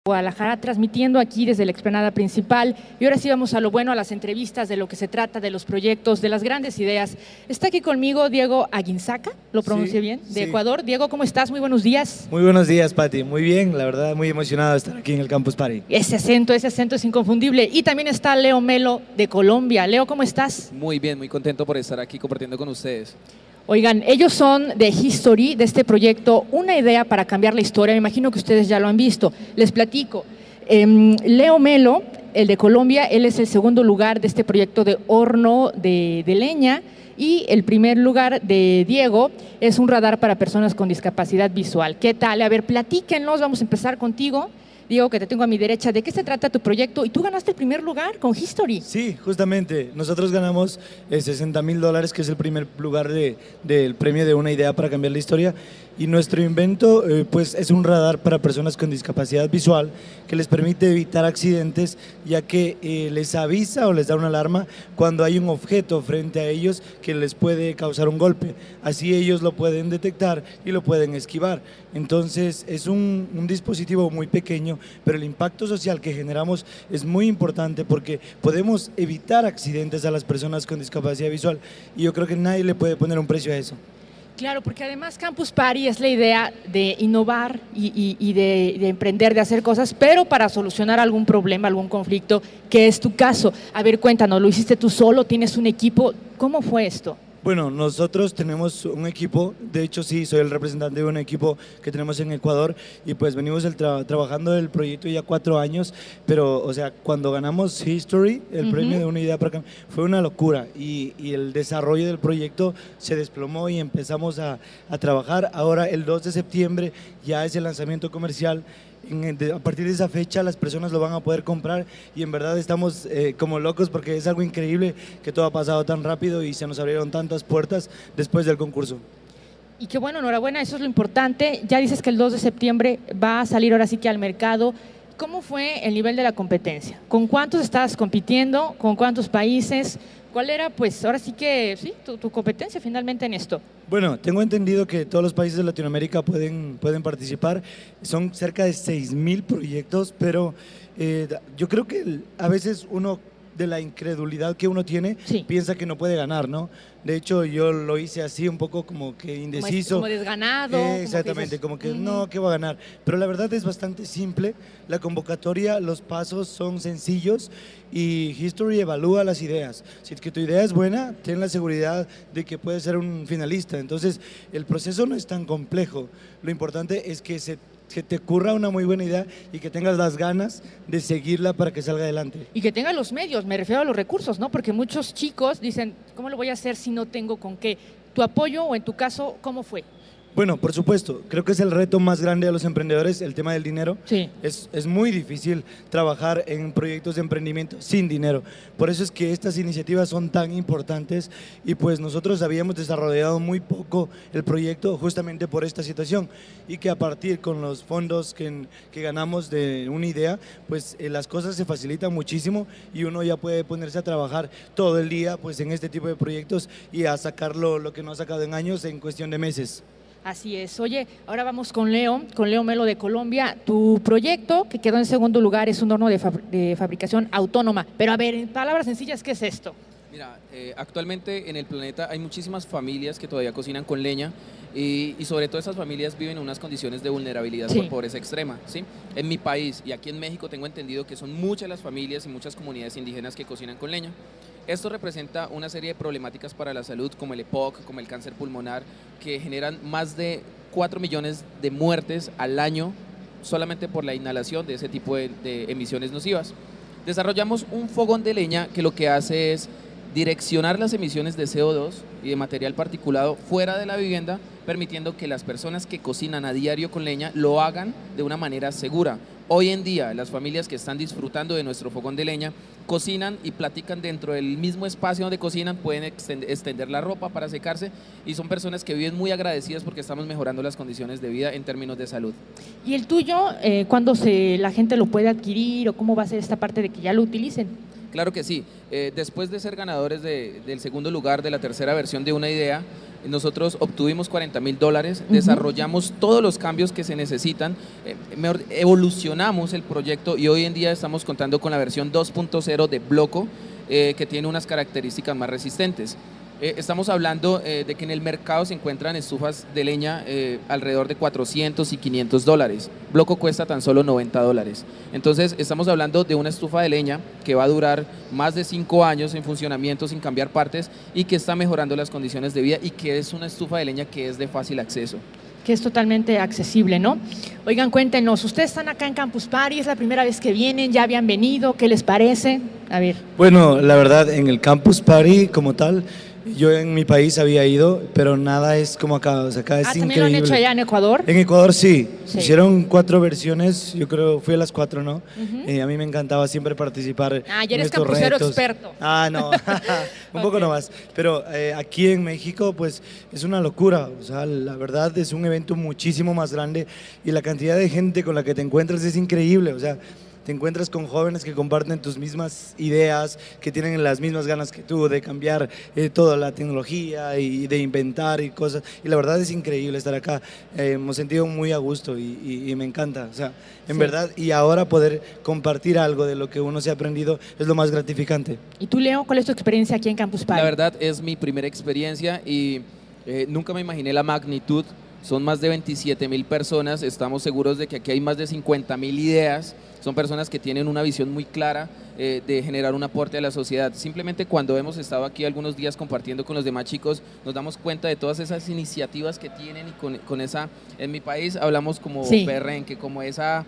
Guadalajara, transmitiendo aquí desde la explanada principal, y ahora sí vamos a lo bueno, a las entrevistas, de lo que se trata, de los proyectos, de las grandes ideas. Está aquí conmigo Diego Aguinzaca, ¿lo pronuncié bien? De Ecuador. Diego, ¿cómo estás? Muy buenos días. Muy buenos días, Pati. Muy bien, la verdad, muy emocionado de estar aquí en el Campus Party. Ese acento es inconfundible. Y también está Leo Melo de Colombia. Leo, ¿cómo estás? Muy bien, muy contento por estar aquí compartiendo con ustedes. Oigan, ellos son de History, de este proyecto, una idea para cambiar la historia. Me imagino que ustedes ya lo han visto. Les platico. Leo Melo, el de Colombia, él es el segundo lugar de este proyecto de horno de leña, y el primer lugar de Diego es un radar para personas con discapacidad visual. ¿Qué tal? A ver, platíquenos, vamos a empezar contigo. Diego, que te tengo a mi derecha, ¿de qué se trata tu proyecto? Y tú ganaste el primer lugar con History. Sí, justamente. Nosotros ganamos $60,000, que es el primer lugar del premio de una idea para cambiar la historia. Y nuestro invento pues es un radar para personas con discapacidad visual que les permite evitar accidentes, ya que les avisa o les da una alarma cuando hay un objeto frente a ellos que les puede causar un golpe. Así ellos lo pueden detectar y lo pueden esquivar. Entonces es un dispositivo muy pequeño, pero el impacto social que generamos es muy importante porque podemos evitar accidentes a las personas con discapacidad visual, y yo creo que nadie le puede poner un precio a eso. Claro, porque además Campus Party es la idea de innovar y de emprender, de hacer cosas, pero para solucionar algún problema, algún conflicto, que es tu caso. A ver, cuéntanos, ¿lo hiciste tú solo? ¿Tienes un equipo? ¿Cómo fue esto? Bueno, nosotros tenemos un equipo, de hecho sí, soy el representante de un equipo que tenemos en Ecuador, y pues venimos trabajando el proyecto ya 4 años, pero o sea, cuando ganamos History, el premio de una idea para acá, fue una locura, y el desarrollo del proyecto se desplomó y empezamos a trabajar. Ahora el 2 de septiembre ya es el lanzamiento comercial. A partir de esa fecha las personas lo van a poder comprar, y en verdad estamos como locos porque es algo increíble que todo ha pasado tan rápido y se nos abrieron tantas puertas después del concurso. Y qué bueno, enhorabuena, eso es lo importante. Ya dices que el 2 de septiembre va a salir ahora sí que al mercado. ¿Cómo fue el nivel de la competencia? ¿Con cuántos estabas compitiendo? ¿Con cuántos países? ¿Cuál era, pues, ahora sí que, sí, tu competencia finalmente en esto? Bueno, tengo entendido que todos los países de Latinoamérica pueden participar. Son cerca de 6,000 proyectos, pero yo creo que a veces uno, de la incredulidad que uno tiene, sí, piensa que no puede ganar, ¿no? De hecho, yo lo hice así, un poco como que indeciso. Como desganado. Exactamente, como que no, ¿qué va a ganar? Pero la verdad es bastante simple. La convocatoria, los pasos son sencillos, y History evalúa las ideas. Si es que tu idea es buena, ten la seguridad de que puedes ser un finalista. Entonces, el proceso no es tan complejo. Lo importante es que te ocurra una muy buena idea y que tengas las ganas de seguirla para que salga adelante. Y que tengas los medios, me refiero a los recursos, ¿no? Porque muchos chicos dicen, ¿cómo lo voy a hacer si no tengo con qué? ¿Tu apoyo, o en tu caso, cómo fue? Bueno, por supuesto, creo que es el reto más grande de los emprendedores, el tema del dinero. Sí. Es muy difícil trabajar en proyectos de emprendimiento sin dinero. Por eso es que estas iniciativas son tan importantes, y pues nosotros habíamos desarrollado muy poco el proyecto justamente por esta situación, y que a partir con los fondos que ganamos de una idea, pues las cosas se facilitan muchísimo, y uno ya puede ponerse a trabajar todo el día pues en este tipo de proyectos y a sacarlo, lo que no ha sacado en años, en cuestión de meses. Así es. Oye, ahora vamos con Leo Melo de Colombia. Tu proyecto, que quedó en segundo lugar, es un horno de fabricación autónoma. Pero a ver, en palabras sencillas, ¿qué es esto? Mira, actualmente en el planeta hay muchísimas familias que todavía cocinan con leña, y sobre todo esas familias viven en unas condiciones de vulnerabilidad, sí, por pobreza extrema, ¿sí? En mi país y aquí en México tengo entendido que son muchas las familias y muchas comunidades indígenas que cocinan con leña. Esto representa una serie de problemáticas para la salud, como el EPOC, como el cáncer pulmonar, que generan más de 4 millones de muertes al año solamente por la inhalación de ese tipo de emisiones nocivas. Desarrollamos un fogón de leña que lo que hace es direccionar las emisiones de CO2 y de material particulado fuera de la vivienda, permitiendo que las personas que cocinan a diario con leña lo hagan de una manera segura. Hoy en día, las familias que están disfrutando de nuestro fogón de leña cocinan y platican dentro del mismo espacio donde cocinan, pueden extender la ropa para secarse, y son personas que viven muy agradecidas porque estamos mejorando las condiciones de vida en términos de salud. ¿Y el tuyo, cuándo la gente lo puede adquirir, o cómo va a ser esta parte de que ya lo utilicen? Claro que sí. Después de ser ganadores del segundo lugar de la tercera versión de Una Idea, nosotros obtuvimos $40.000, desarrollamos todos los cambios que se necesitan, evolucionamos el proyecto y hoy en día estamos contando con la versión 2.0 de Bloco, que tiene unas características más resistentes. Estamos hablando de que en el mercado se encuentran estufas de leña alrededor de $400 y $500. Bloco cuesta tan solo $90. Entonces estamos hablando de una estufa de leña que va a durar más de 5 años en funcionamiento sin cambiar partes y que está mejorando las condiciones de vida y que es una estufa de leña que es de fácil acceso. Que es totalmente accesible, ¿no? Oigan, cuéntenos, ustedes están acá en Campus Party, es la primera vez que vienen, ya habían venido, ¿qué les parece? A ver. Bueno, la verdad, en el Campus Party como tal, yo en mi país había ido, pero nada es como acá, o sea, acá es ¿También increíble. lo han hecho allá en Ecuador? En Ecuador sí. Sí. Hicieron 4 versiones, yo creo, fui a las 4, ¿no? A mí me encantaba siempre participar Ah, ya en eres estos campusero retos. experto. Ah, no, un poco nomás. Pero aquí en México, pues, es una locura, o sea, la verdad es un evento muchísimo más grande y la cantidad de gente con la que te encuentras es increíble, o sea, te encuentras con jóvenes que comparten tus mismas ideas, que tienen las mismas ganas que tú de cambiar toda la tecnología y de inventar y cosas. Y la verdad es increíble estar acá. Hemos sentido muy a gusto y me encanta. O sea, en verdad, y ahora poder compartir algo de lo que uno se ha aprendido es lo más gratificante. ¿Y tú, Leo, cuál es tu experiencia aquí en Campus Party? La verdad es mi primera experiencia y nunca me imaginé la magnitud. Son más de 27.000 personas, estamos seguros de que aquí hay más de 50.000 ideas, son personas que tienen una visión muy clara de generar un aporte a la sociedad. Simplemente cuando hemos estado aquí algunos días compartiendo con los demás chicos, nos damos cuenta de todas esas iniciativas que tienen y con esa, en mi país hablamos como perrenque, como esa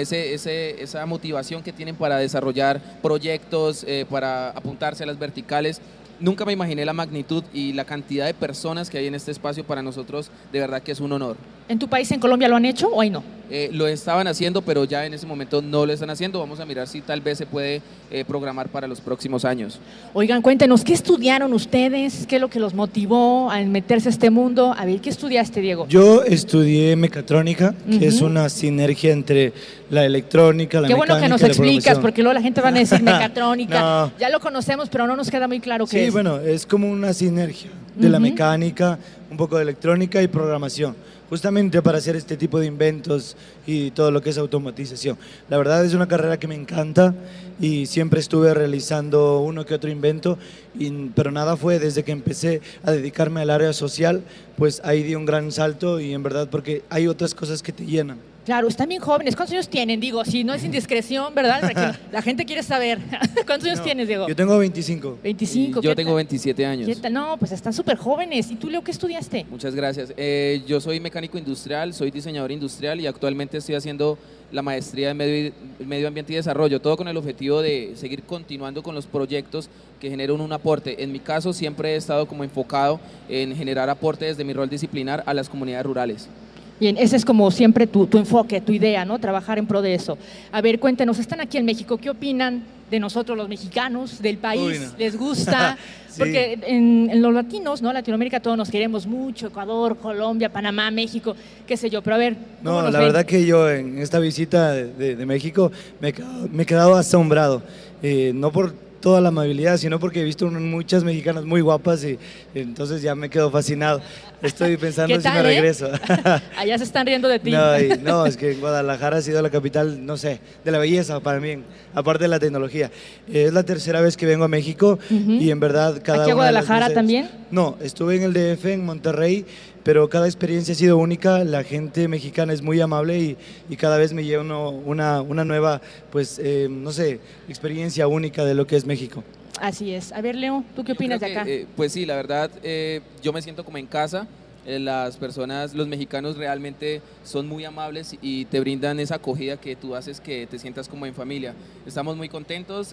motivación que tienen para desarrollar proyectos, para apuntarse a las verticales. Nunca me imaginé la magnitud y la cantidad de personas que hay en este espacio. Para nosotros de verdad que es un honor. ¿En tu país, en Colombia, lo han hecho o ahí no? Lo estaban haciendo, pero ya en ese momento no lo están haciendo. Vamos a mirar si tal vez se puede programar para los próximos años. Oigan, cuéntenos, ¿qué estudiaron ustedes? ¿Qué es lo que los motivó a meterse a este mundo? A ver, ¿qué estudiaste, Diego? Yo estudié mecatrónica, que es una sinergia entre la electrónica, la mecánica. Qué bueno que nos explicas, porque luego la gente va a decir mecatrónica. No. Ya lo conocemos, pero no nos queda muy claro qué es. Sí, bueno, es como una sinergia de la mecánica, un poco de electrónica y programación, justamente para hacer este tipo de inventos y todo lo que es automatización. La verdad es una carrera que me encanta y siempre estuve realizando uno que otro invento, pero nada fue desde que empecé a dedicarme al área social, pues ahí di un gran salto y en verdad porque hay otras cosas que te llenan. Claro, están bien jóvenes. ¿Cuántos años tienen? Digo, si no es indiscreción, ¿verdad? Porque la gente quiere saber. ¿Cuántos años tienes, Diego? Yo tengo 25. 25. Yo tengo 27 años. No, pues están súper jóvenes. ¿Y tú, Leo, qué estudiaste? Muchas gracias. Yo soy mecánico industrial, soy diseñador industrial y actualmente estoy haciendo la maestría en medio ambiente y desarrollo, todo con el objetivo de seguir continuando con los proyectos que generan un aporte. En mi caso siempre he estado como enfocado en generar aporte desde mi rol disciplinar a las comunidades rurales. Bien, ese es como siempre tu enfoque, tu idea, ¿no? Trabajar en pro de eso. A ver, cuéntenos, están aquí en México, ¿qué opinan de nosotros los mexicanos, del país? Uy, no. ¿Les gusta? Sí. Porque en los latinos, ¿no? Latinoamérica todos nos queremos mucho, Ecuador, Colombia, Panamá, México, qué sé yo, pero a ver, ¿cómo No, nos la ven? verdad que yo en esta visita de México me he quedado asombrado, no por toda la amabilidad, sino porque he visto muchas mexicanas muy guapas y entonces ya me quedo fascinado. Estoy pensando ¿Qué si me tal, regreso. Allá se están riendo de ti. No, es que Guadalajara ha sido la capital, no sé, de la belleza para mí, aparte de la tecnología. Es la tercera vez que vengo a México y en verdad cada ¿Aquí a una de las Guadalajara veces- también? No, estuve en el DF, en Monterrey, pero cada experiencia ha sido única, la gente mexicana es muy amable y cada vez me lleva una nueva, pues, no sé, experiencia única de lo que es México. Así es. A ver, Leo, ¿tú qué opinas de Creo acá? que, pues sí, la verdad, yo me siento como en casa. Las personas, los mexicanos realmente son muy amables y te brindan esa acogida que tú haces que te sientas como en familia. Estamos muy contentos,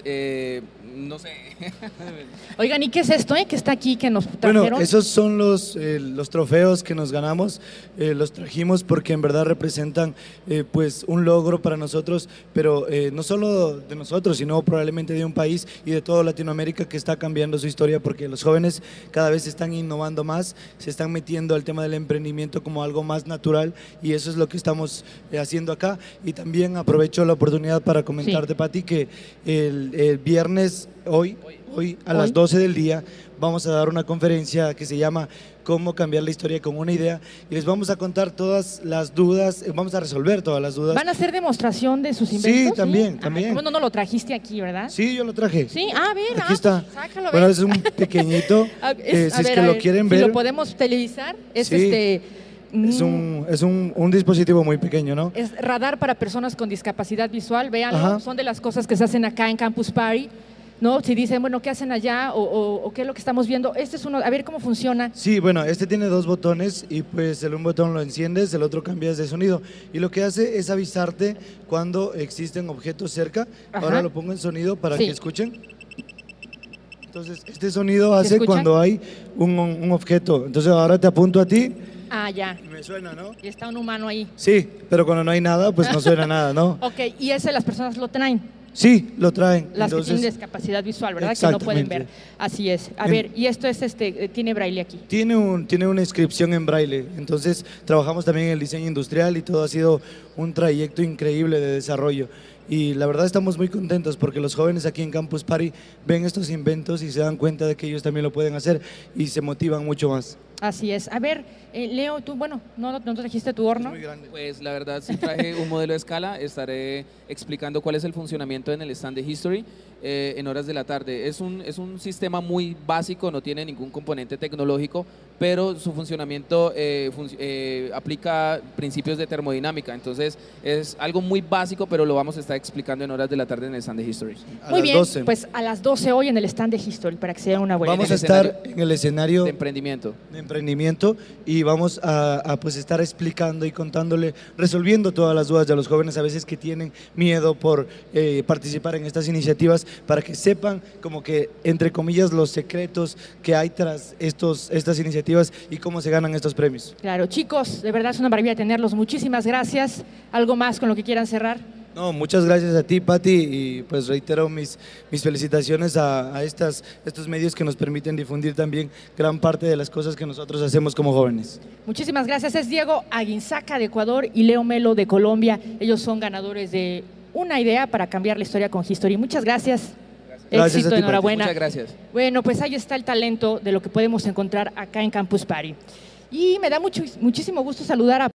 no sé. Oigan, ¿y qué es esto, que está aquí, que nos trajeron? Bueno, esos son los trofeos que nos ganamos, los trajimos porque en verdad representan pues un logro para nosotros, pero no solo de nosotros, sino probablemente de un país y de toda Latinoamérica que está cambiando su historia porque los jóvenes cada vez están innovando más, se están metiendo al tema del emprendimiento como algo más natural, y eso es lo que estamos haciendo acá. Y también aprovecho la oportunidad para comentarte, Pati, que el viernes, hoy a las 12 del día, vamos a dar una conferencia que se llama Cómo cambiar la historia con una idea, y les vamos a contar todas las dudas, vamos a resolver todas las dudas. ¿Van a hacer demostración de sus inventos? Sí, también, también. Bueno, no lo trajiste aquí, ¿verdad? Sí, yo lo traje. Sí, a ver, aquí está. Sácalo, bueno, ver. es un pequeñito, si es que lo quieren ver. Si lo podemos televisar, es sí. Es un dispositivo muy pequeño, ¿no? Es radar para personas con discapacidad visual, véanlo, Ajá. son de las cosas que se hacen acá en Campus Party, ¿no? Si dicen, bueno, ¿qué hacen allá? O ¿qué es lo que estamos viendo? Este es uno, a ver cómo funciona. Sí, bueno, este tiene 2 botones y pues un botón lo enciendes, el otro cambias de sonido. Y lo que hace es avisarte cuando existen objetos cerca. Ajá. Ahora lo pongo en sonido para Sí. que escuchen. Entonces, este sonido hace cuando hay un objeto. Entonces, ahora te apunto a ti. Ah, ya. Y me suena, ¿no? Y está un humano ahí. Sí, pero cuando no hay nada, pues no suena nada, ¿no? Ok, y ese las personas lo traen. Sí, lo traen. Las Entonces, que tienen discapacidad visual, ¿verdad? Que no pueden ver. Así es. A ver, y esto es tiene braille aquí. Tiene una inscripción en braille, entonces trabajamos también en el diseño industrial y todo ha sido un trayecto increíble de desarrollo. Y la verdad estamos muy contentos porque los jóvenes aquí en Campus Party ven estos inventos y se dan cuenta de que ellos también lo pueden hacer y se motivan mucho más. Así es. A ver, Leo, tú, bueno, ¿no trajiste tu horno? Es muy grande. Pues la verdad sí traje un modelo de escala, estaré explicando cuál es el funcionamiento en el stand de History en horas de la tarde. Es un sistema muy básico, no tiene ningún componente tecnológico, pero su funcionamiento aplica principios de termodinámica, entonces es algo muy básico, pero lo vamos a estar explicando en horas de la tarde en el stand de History. Muy bien, 12. pues a las 12 hoy en el stand de History, para que se den una vuelta. Vamos a estar en el escenario de emprendimiento. Y vamos a pues estar explicando y contándole, resolviendo todas las dudas de los jóvenes a veces que tienen miedo por participar en estas iniciativas, para que sepan como que, entre comillas, los secretos que hay tras estas iniciativas y cómo se ganan estos premios. Claro, chicos, de verdad es una maravilla tenerlos. Muchísimas gracias. ¿Algo más con lo que quieran cerrar? No, muchas gracias a ti, Pati, y pues reitero mis felicitaciones a estos medios que nos permiten difundir también gran parte de las cosas que nosotros hacemos como jóvenes. Muchísimas gracias. Es Diego Aguinzaca de Ecuador y Leo Melo de Colombia. Ellos son ganadores de una idea para cambiar la historia con History. Muchas gracias. Gracias Éxito, a ti, enhorabuena. Muchas gracias. Bueno, pues ahí está el talento de lo que podemos encontrar acá en Campus Party. Y me da muchísimo gusto saludar a